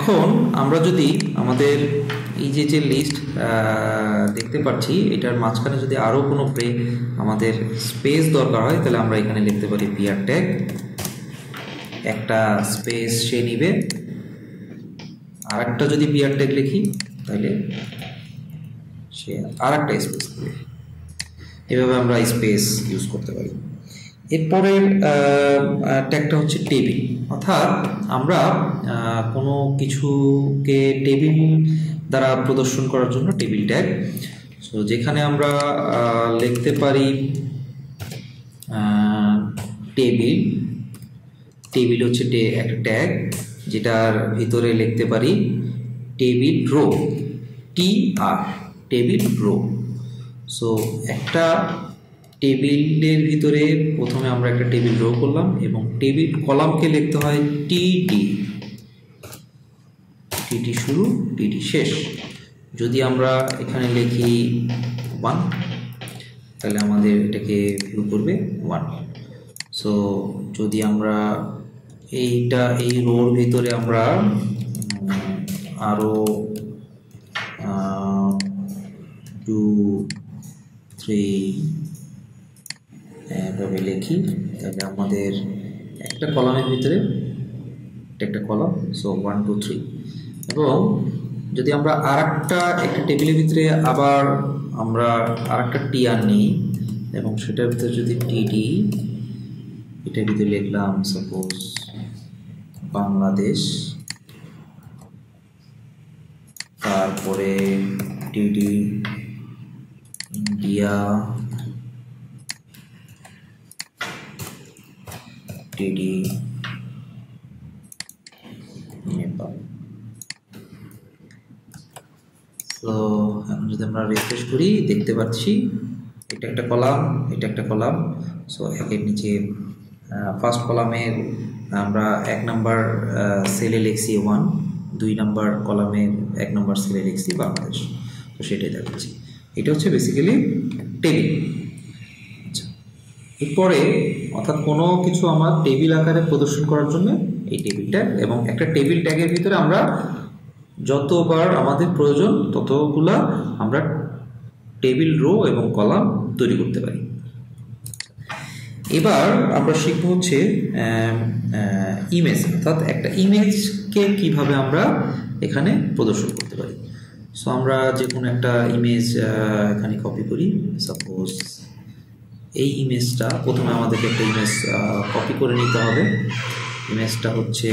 এখন আমরা যদি আমাদের এই যে লিস্ট দেখতে পাচ্ছি, এটার মাঝখানে যদি আরও কোনো আমাদের স্পেস দরকার হয়, তাহলে আমরা এখানে লিখতে পারি পিয়ার ট্যাগ, একটা স্পেস সে নিবে। আর একটা যদি পিয়ার ট্যাগ লিখি তাহলে সে আর একটা স্পেস নেবে। এভাবে আমরা স্পেস ইউজ করতে পারি। এরপরের ট্যাগটা হচ্ছে টেবিল, অর্থাৎ আমরা কোনো কিছুকে টেবিল দ্বারা প্রদর্শন করার জন্য টেবিল ট্যাগ। সো যেখানে আমরা লিখতে পারি টেবিল হচ্ছে একটা ট্যাগ, যেটার ভিতরে লিখতে পারি table row, table row. So একটা টেবিলের ভিতরে প্রথমে আমরা একটা টেবিল রো করলাম এবং টেবিল কলামকে লিখতে হয় টিটি শুরু টিটি শেষ। যদি আমরা এখানে লিখি 1, তাহলে আমাদের এটাকে ভিউ করবে 1। সো যদি আমরা এই রোর ভিতরে আমরা আরও 2, 3 এভাবে লিখি, তাহলে আমাদের একটা কলামের ভিতরে একটা কলাম। সো 1, 2, 3। এবং যদি আমরা একটা টেবিলের ভিতরে আবার আমরা আরেকটা টিআর নিই এবং সেটার ভিতরে যদি টিডি, এটার ভিতরে লিখলাম সাপোজ বাংলাদেশ, তারপরে টিডি ইন্ডিয়া, টিডি নেপাল। তো এখন যদি আমরা রিফ্রেশ করি, দেখতে পাচ্ছি এটা একটা কলাম, এটা একটা কলাম। সো একের নিচে ফার্স্ট কলামের আমরা 1 নম্বর সেলে লিখছি 1, 2 নম্বর কলামে 1 নম্বর সেলে লিখছি বাংলাদেশ। তো সেটাই দেখাচ্ছি। এটা হচ্ছে বেসিক্যালি টেবিল। আচ্ছা, এরপরে অর্থাৎ কোনো কিছু আমার টেবিল আকারে প্রদর্শন করার জন্য এই টেবিল ট্যাগ, এবং একটা টেবিল ট্যাগের ভিতরে আমরা যতবার আমাদের প্রয়োজন ততগুলা আমরা টেবিল রো এবং কলাম তৈরি করতে পারি। এবার আমরা শিখব হচ্ছে ইমেজ, অর্থাৎ একটা ইমেজকে কিভাবে আমরা এখানে প্রদর্শন করতে পারি। সো আমরা যে কোনো একটা ইমেজ এখানে কপি করি। সাপোজ এই ইমেজটা, প্রথমে আমাদেরকে একটা ইমেজ কপি করে নিতে হবে। ইমেজটা হচ্ছে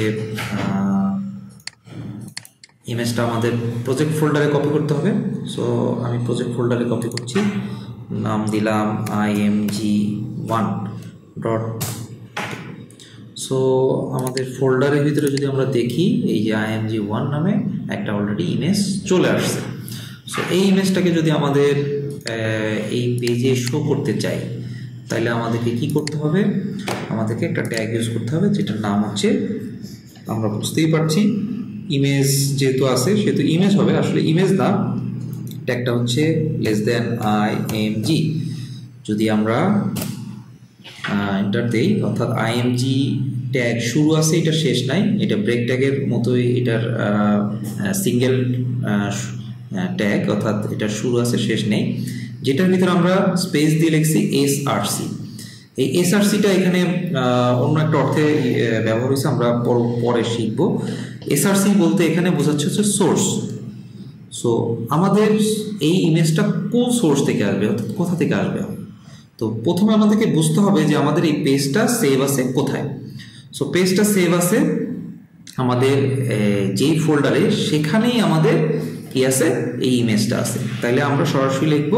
আমাদের প্রজেক্ট ফোল্ডারে কপি করতে হবে। সো আমি প্রজেক্ট ফোল্ডারে কপি করছি, নাম দিলাম img1. সো আমাদের ফোল্ডারের ভিতরে যদি আমরা দেখি, এই যে img1 নামে একটা অলরেডি ইমেজ চলে আসছে। সো এই ইমেজটাকে যদি আমাদের এই পেজে শো করতে চাই, তাহলে আমাদেরকে কি করতে হবে? আমাদেরকে একটা ট্যাগ ইউজ করতে হবে, যেটার নাম হচ্ছে, আমরা বুঝতেই পারছি ইমেজ যেহেতু আছে সেহেতু ইমেজ হবে, আসলে ইমেজ না, ট্যাগটা হচ্ছে <img। যদি আমরা এন্টার দেই, অর্থাৎ img ট্যাগ শুরু আছে, এটা শেষ নাই, এটা ব্রেক ট্যাগের মতোই, এটার সিঙ্গেল ট্যাগ, অর্থাৎ এটা শুরু আছে শেষ নেই, যেটার ভিতরে আমরা স্পেস দিয়ে লিখছি src। এই srcটা এখানে অন্য একটা অর্থে ব্যবহার হয়েছে, আমরা পরে শিখব। src বলতে এখানে বোঝাচ্ছে হচ্ছে সোর্স। সো আমাদের এই ইমেজটা কোন সোর্স থেকে আসবে, অর্থাৎ কোথা থেকে আসবে। তো প্রথমে আমাদেরকে বুঝতে হবে যে আমাদের এই পেজটা সেভ আছে কোথায়। সো পেজটা সেভ আছে আমাদের যেই ফোল্ডারে, সেখানেই আমাদের কি আছে, এই ইমেজটা আছে। তাহলে আমরা সরাসরি লিখব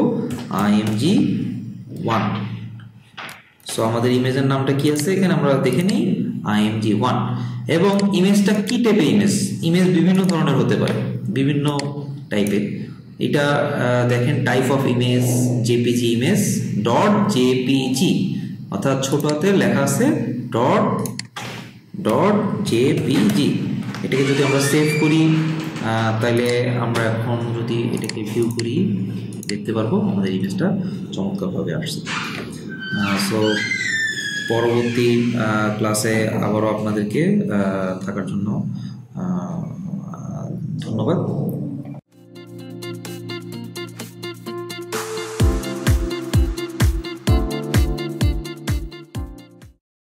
img1। সো আমাদের ইমেজের নামটা কি আছে এখানে আমরা দেখে নিই, img1। এবং ইমেজটা কি টাইপের ইমেজ বিভিন্ন ধরনের হতে পারে, বিভিন্ন টাইপের। এটা দেখেন type of image JPG image .jpg, অর্থাৎ ছোট হাতে লেখা আছে .jpg। এটাকে যদি আমরা সেভ করি, তাহলে আমরা এখন যদি এটাকে ভিউ করি, দেখতে পারবো আমাদের ইমেজটা চমৎকারভাবে আসছে। সো পরবর্তী ক্লাসে আবারও আপনাদেরকে থাকার জন্য ধন্যবাদ।